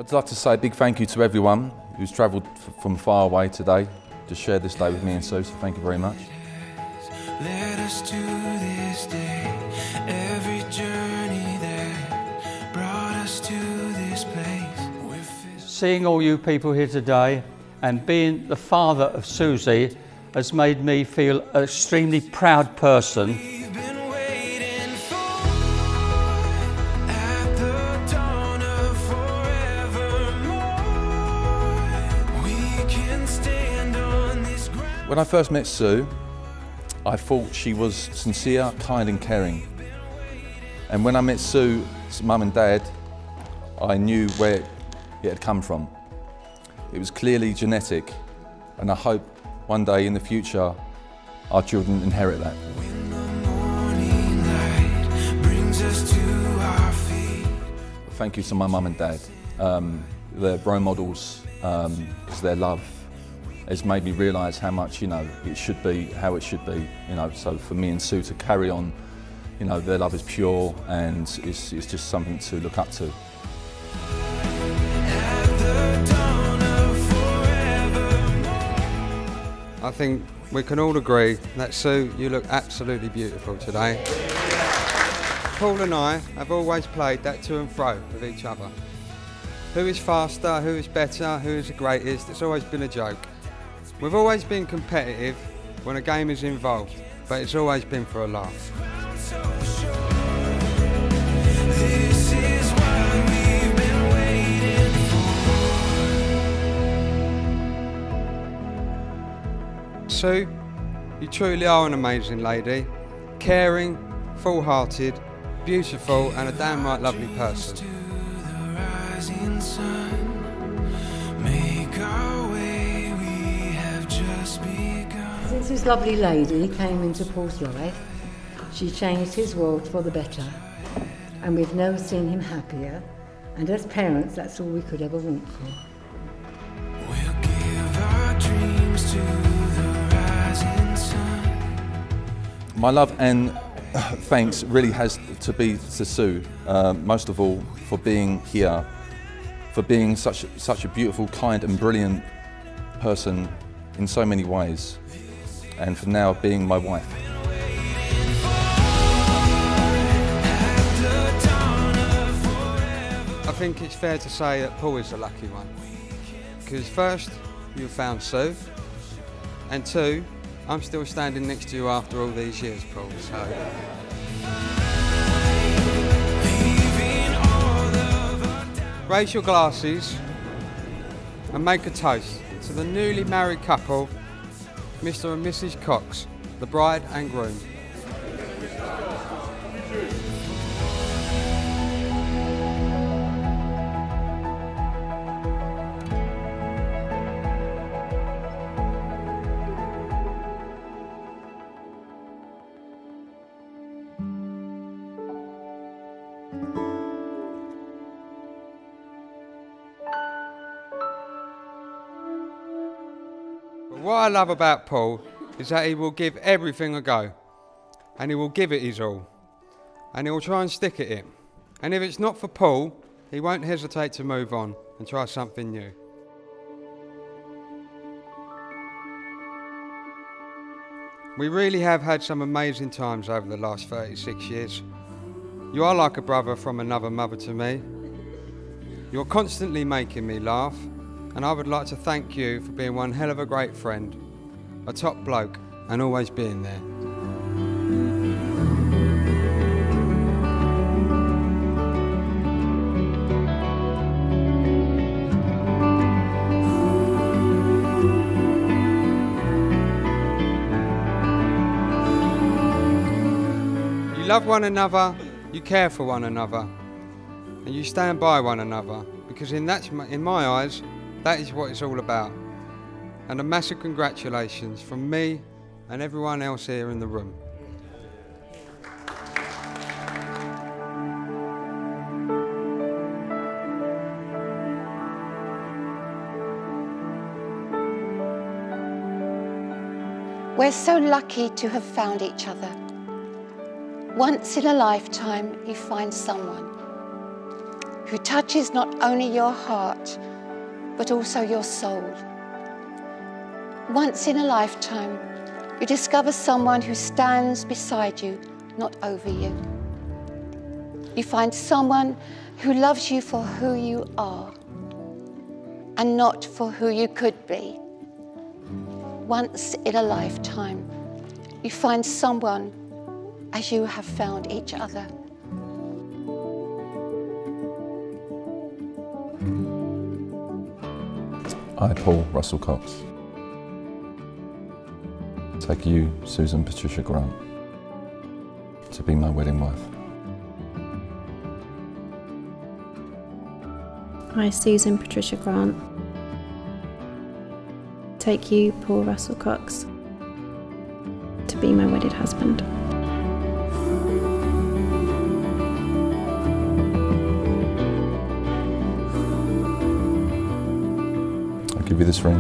I'd like to say a big thank you to everyone who's travelled from far away today to share this day with me and Sue, so thank you very much. Let us do this day, every journey that brought us to this place. Seeing all you people here today and being the father of Susie has made me feel an extremely proud person. When I first met Sue, I thought she was sincere, kind and caring. And when I met Sue's mum and dad, I knew where it had come from. It was clearly genetic, and I hope one day in the future our children inherit that. When the morning light brings us to our feet. Thank you to my mum and dad. They're role models, because their love has made me realise how much, it should be, how it should be, so for me and Sue to carry on, their love is pure and it's just something to look up to. I think we can all agree that Sue, you look absolutely beautiful today. Paul and I have always played that to and fro with each other. Who is faster, who is better, who is the greatest, it's always been a joke. We've always been competitive when a game is involved, but it's always been for a laugh. Sue, you truly are an amazing lady, caring, full-hearted, beautiful and a damn right lovely person. Since this lovely lady came into Paul's life, she changed his world for the better, and we've never seen him happier, and as parents that's all we could ever want for. We'll give our dreams to the rising sun. My love and thanks really has to be to Sue, most of all for being here, for being such a beautiful, kind and brilliant person in so many ways, and for now being my wife. I think it's fair to say that Paul is the lucky one, because first you found Sue, and two, I'm still standing next to you after all these years, Paul, so. Raise your glasses and make a toast to the newly married couple, Mr. and Mrs. Cox, the bride and groom. What I love about Paul is that he will give everything a go, and he will give it his all, and he will try and stick at it. And if it's not for Paul, he won't hesitate to move on and try something new. We really have had some amazing times over the last 36 years. You are like a brother from another mother to me. You're constantly making me laugh, and I would like to thank you for being one hell of a great friend, a top bloke, and always being there. You love one another, you care for one another, and you stand by one another, because in my eyes, that is what it's all about. And a massive congratulations from me and everyone else here in the room. We're so lucky to have found each other. Once in a lifetime, you find someone. who touches not only your heart, but also your soul. Once in a lifetime, you discover someone who stands beside you, not over you. You find someone who loves you for who you are and not for who you could be. Once in a lifetime, you find someone as you have found each other. I, Paul Russell Cox, take you, Susan Patricia Grant, to be my wedding wife. I, Susan Patricia Grant, take you, Paul Russell Cox, to be my wedded husband. I give you this ring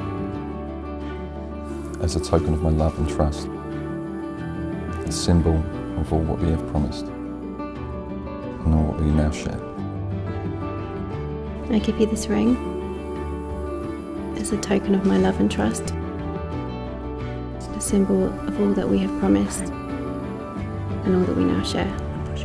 as a token of my love and trust, a symbol of all what we have promised and all what we now share. I give you this ring as a token of my love and trust, a symbol of all that we have promised and all that we now share.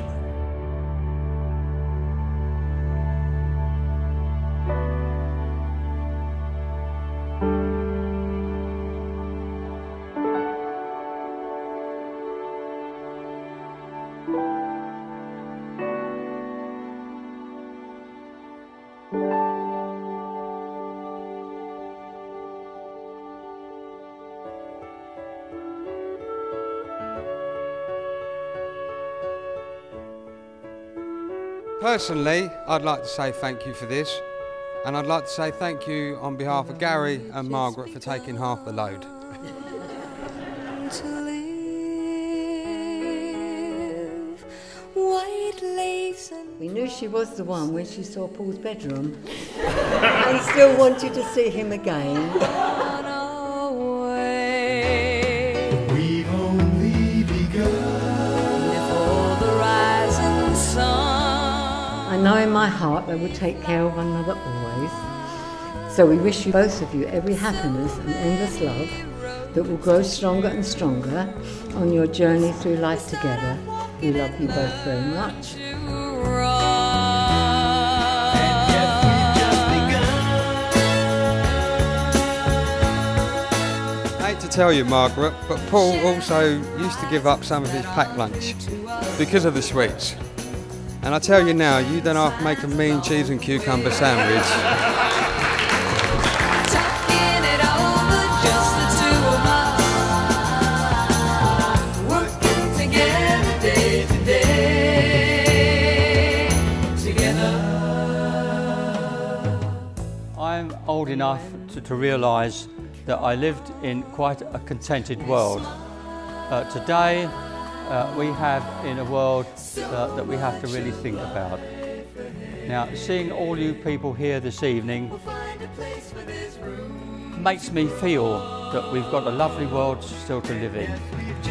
Personally, I'd like to say thank you for this, and I'd like to say thank you on behalf of Gary and Margaret for taking half the load. We knew she was the one when she saw Paul's bedroom and still wanted to see him again. We've only begun before the rising sun. I know in my heart they will take care of one another always. So we wish you, both of you, every happiness and endless love that will grow stronger and stronger on your journey through life together. We love you both very much. I hate to tell you, Margaret, but Paul also used to give up some of his packed lunch because of the sweets. And I tell you now, you don't have to make a mean cheese and cucumber sandwich. I'm old enough to realise that I lived in quite a contented world. Today, we have in a world that we have to really think about. Now, seeing all you people here this evening makes me feel that we've got a lovely world still to live in.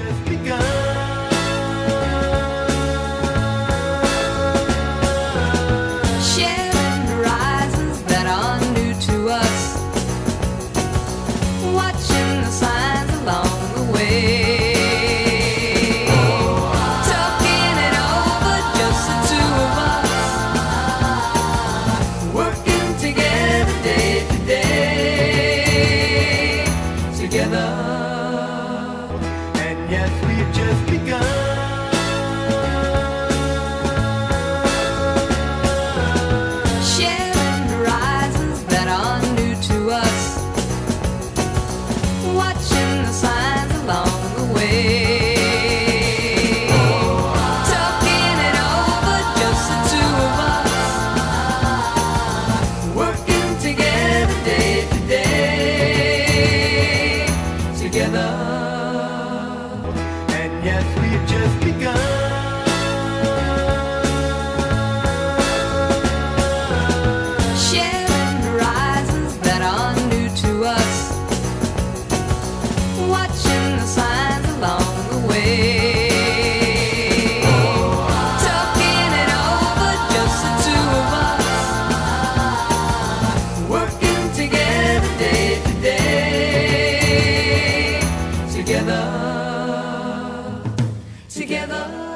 Sharing horizons that are new to us, watching the signs along the way. Talking it over, just the two of us. together, together.